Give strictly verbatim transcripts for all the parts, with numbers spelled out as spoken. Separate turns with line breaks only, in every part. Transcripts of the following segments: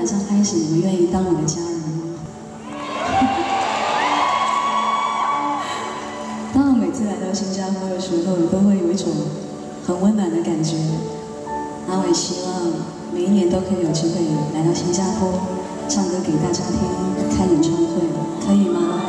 上开始，你们愿意当我的家人吗？当我每次来到新加坡的时候，都会有一种很温暖的感觉。那我也希望每一年都可以有机会来到新加坡，唱歌给大家听，开演唱会，可以吗？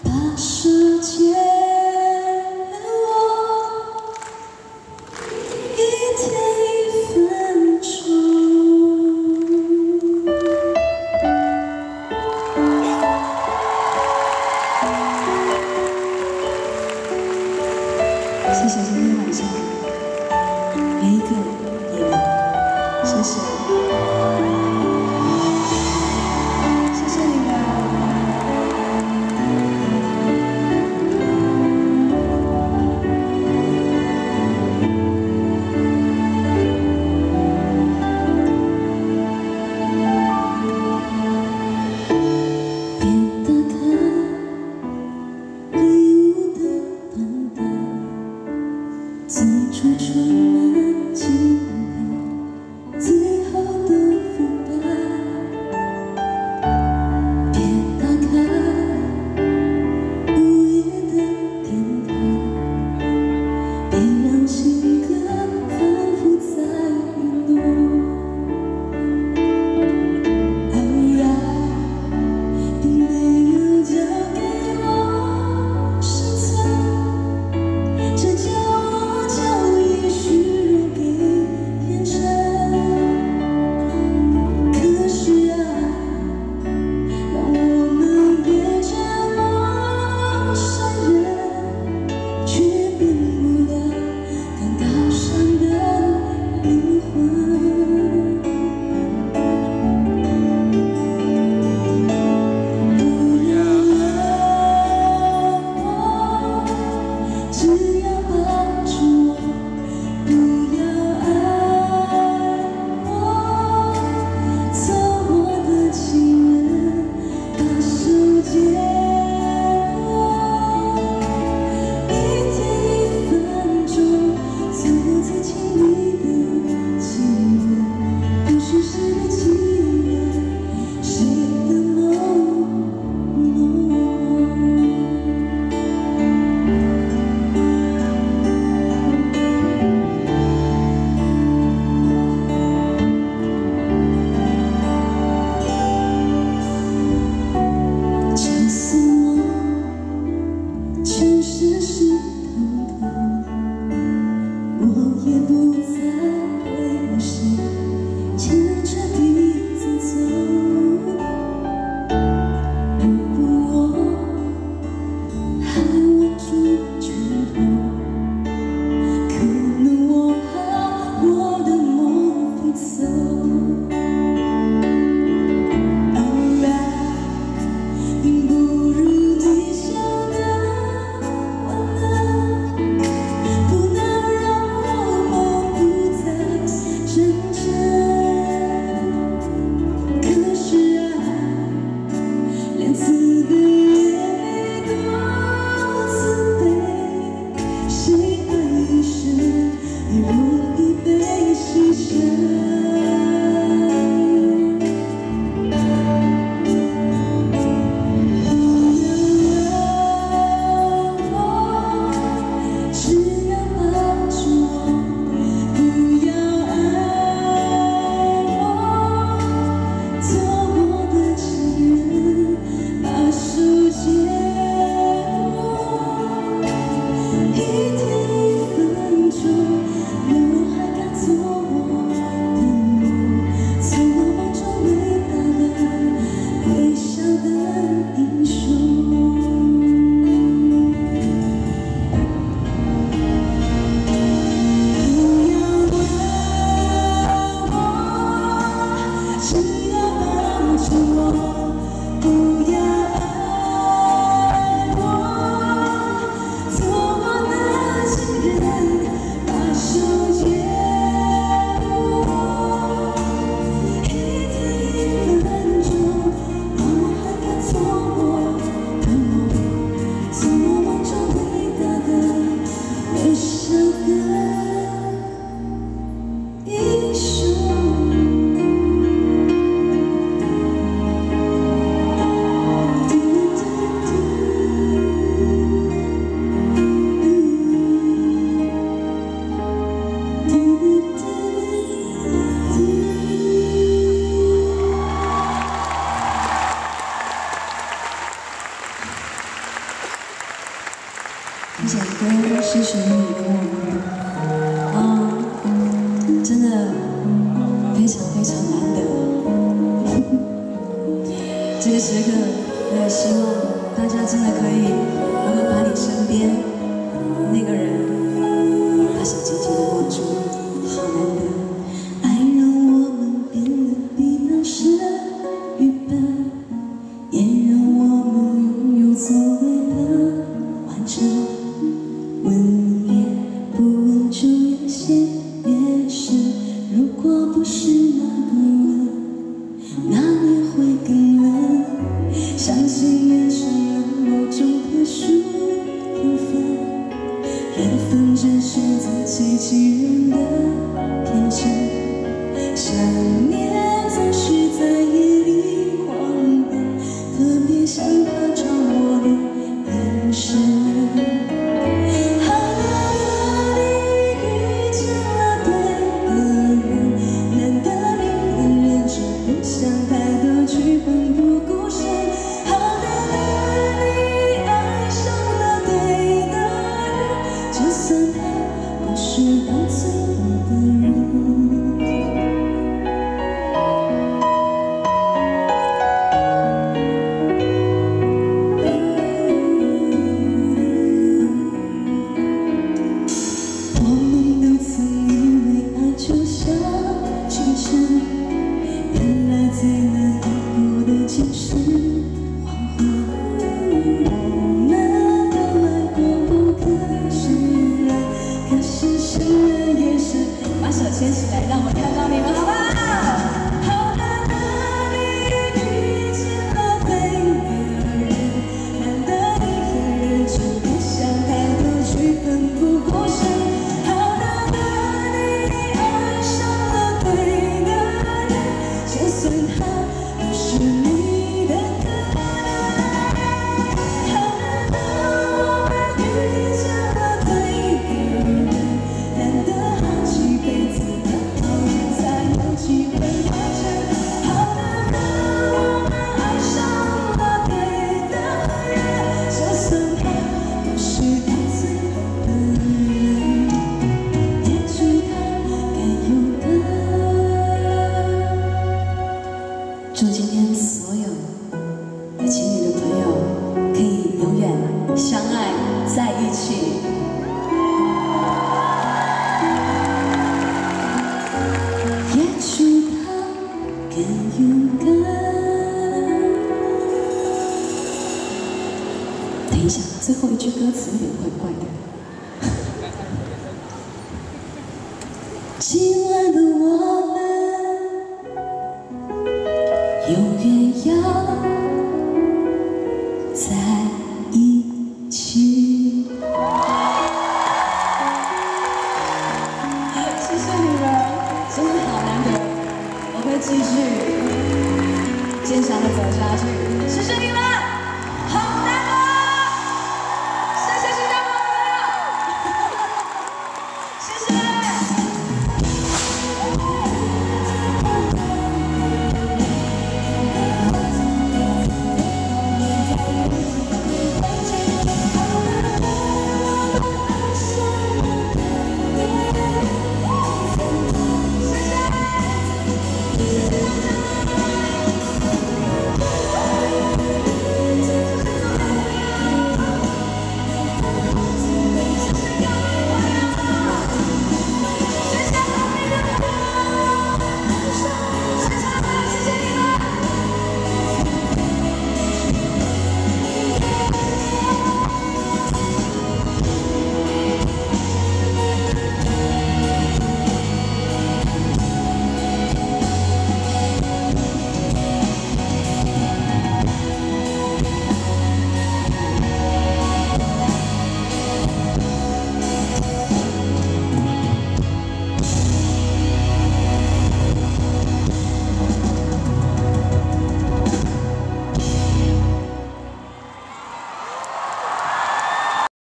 我
这首歌是属于你跟我们的，啊，真的非常非常难得。这个时刻，我也希望大家真的可以能够把你身边那个人，把手紧紧的握住，好难得。爱让我们变得比那时愚笨，也让我们拥有所谓的完整。 问也不问，就越陷越深。如果不是那个人，那你会更冷。相信缘成了某种特殊缘分，缘分只是自欺欺人的天真。想念总是在夜里狂奔，特别想他找我的眼神。 牵起来，让我看到你们，好不好？好难得你遇见了对的人，难得你和人真不想太多去奋不顾身，好难得你爱上了对的人，就算他不是你的可能，好难得我们遇见了对的人，难得好几辈子。 机会发生，好难得我们爱上了对的人，就算他不是他最后的人，也许他该有的。祝今天所有有情侣的朋友可以永远相爱在一起。 更勇敢。等一下，最后一句歌词有点怪怪的。今晚的我们永远要在一起。谢谢你们，真的好难得。 我会继续坚强的走下去，谢谢你们。